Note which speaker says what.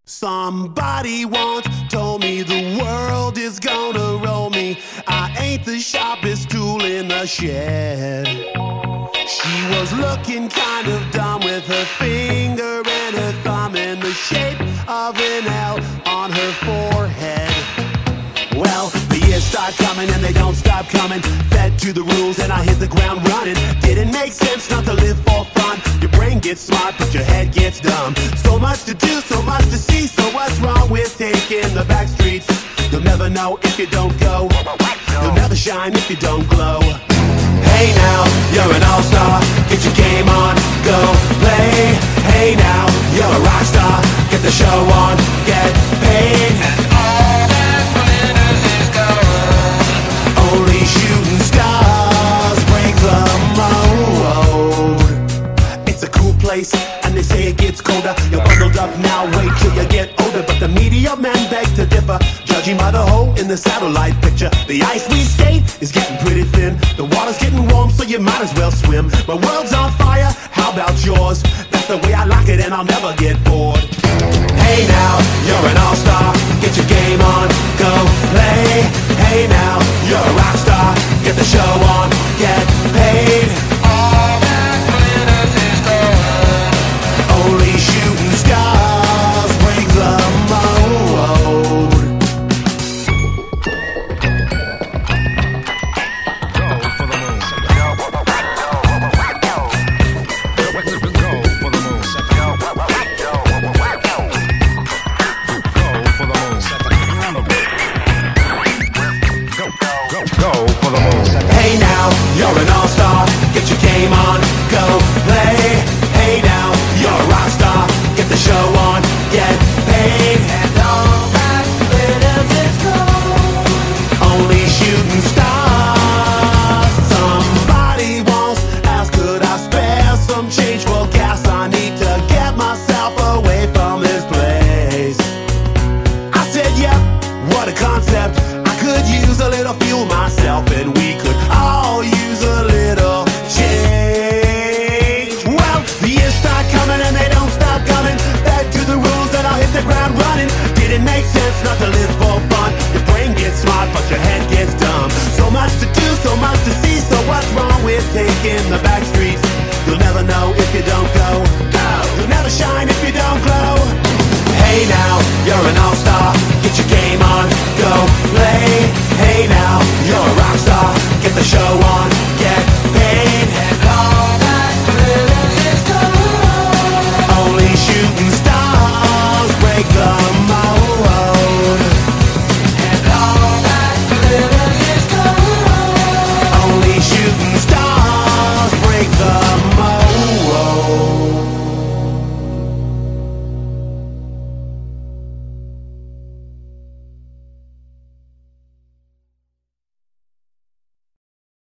Speaker 1: Somebody once told me the world is gonna roll me. I ain't the sharpest tool in the shed. She was looking kind of dumb with her finger and her thumb in the shape of an L on her forehead. Well, the years start coming and they don't stop coming. Fed to the rules and I hit the ground running. Didn't make sense not to live for fun. Your brain gets smart but your head gets dumb. So much to do, so much to see. So what's wrong with taking the back streets? You'll never know if you don't go. You'll never shine if you don't glow. Hey now, you're an all-star. Get your game on, go play. Hey now, you're a rock star. Get the show on, get paid. And all that glitters is gold. Only shooting stars break the mold. It's a cool place, and they say it gets colder. You're bundled up now, wait till you get older. But the media men beg to differ, judging by the hole in the satellite picture. The ice we skate is getting pretty thin. The water's getting warm, so you might as well swim. My world's on fire, how about yours? That's the way I like it and I'll never get bored. Hey now, you're an all-star. Get your game on, go play. Hey now, you're a rock star. Get the show on, get paid. All that glitters is gold. Only shooting stars break the mold. Hey now, you're an all-star. Get your game on, go play. Hey now, you're a rock star. Get the show on, get paid. And all that glitters is gold. Only shooting stars. Somebody once asked, could I spare some change for gas? I need to get myself away from this place. I said, yep, what a concept. I could use a little fuel myself, and we could all use a little change. Well, the years start coming and they don't stop coming. Back to the rules and I'll hit the ground running. Didn't make sense not to live for fun. Your brain gets smart but your head gets dumb. So much to do, so much to see. So what's wrong with taking the back streets? You'll never know if you don't go. You'll never shine if you don't glow. Hey now, you're an all-star. Get your game on, go play. Hey now, you're a rock star. Get the show on, get paid. And all that glitters is gold. Only shooting stars break the